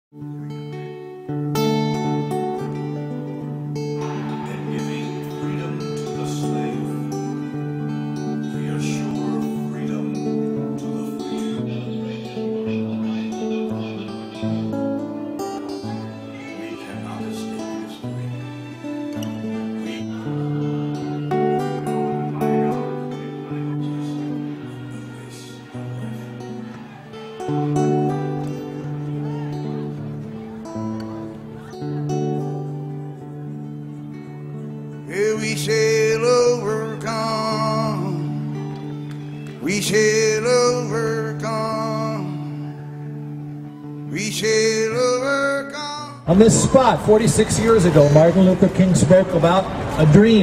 We shall overcome. We shall overcome. We shall overcome. On this spot, 46 years ago, Martin Luther King spoke about a dream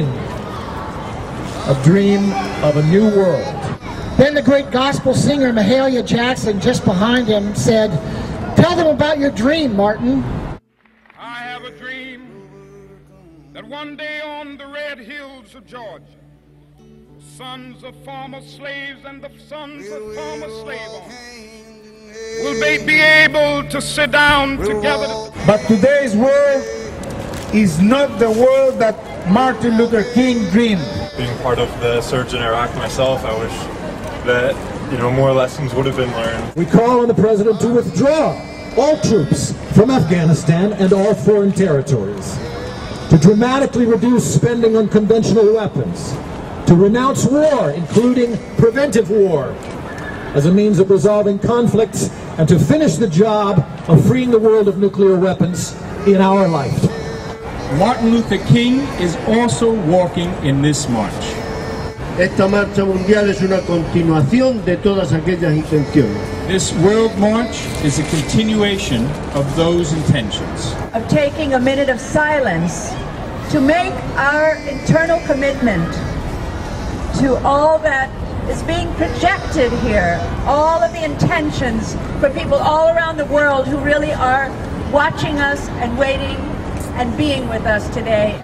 of a new world. Then the great gospel singer Mahalia Jackson, just behind him, said, "Tell them about your dream, Martin." I have a dream that one day on the red hills of Georgia, sons of former slaves and the sons of former slave owners will be able to sit down together. But today's world is not the world that Martin Luther King dreamed. Being part of the surge in Iraq myself, I wish that, more lessons would have been learned. We call on the President to withdraw all troops from Afghanistan and all foreign territories, to dramatically reduce spending on conventional weapons, to renounce war, including preventive war, as a means of resolving conflicts, and to finish the job of freeing the world of nuclear weapons in our lifetime. Martin Luther King is also walking in this march. Esta marcha mundial es una continuación de todas aquellas intenciones. This world march is a continuation of those intentions. Of taking a minute of silence to make our internal commitment to all that is being projected here, all of the intentions for people all around the world who really are watching us and waiting and being with us today.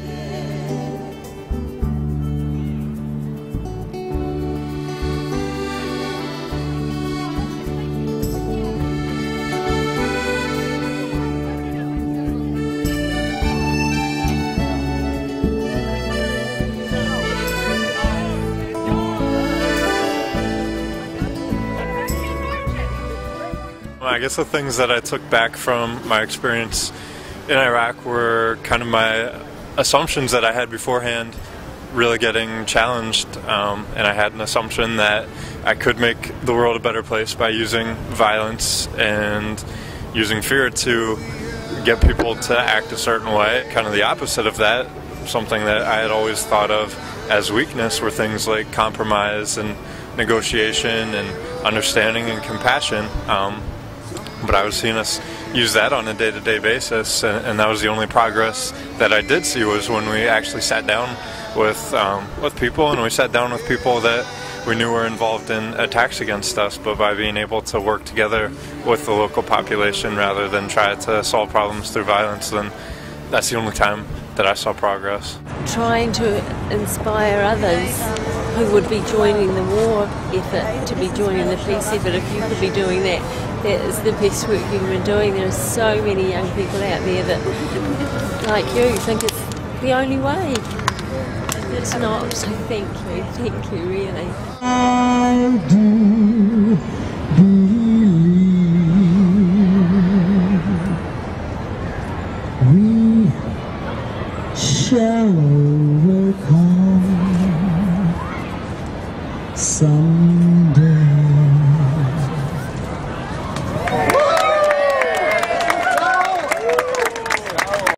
I guess the things that I took back from my experience in Iraq were kind of my assumptions that I had beforehand really getting challenged, and I had an assumption that I could make the world a better place by using violence and using fear to get people to act a certain way. Kind of the opposite of that, something that I had always thought of as weakness, were things like compromise and negotiation and understanding and compassion. But I was seeing us use that on a day-to-day basis, and that was the only progress that I did see, was when we actually sat down with people, and we sat down with people that we knew were involved in attacks against us, but by being able to work together with the local population rather than try to solve problems through violence, then that's the only time that I saw progress. Trying to inspire others who would be joining the war effort to be joining the peace effort. If you could be doing that, that is the best work you've been doing. There are so many young people out there that, like you, think it's the only way. It's not, so thank you really. I do believe we shall overcome some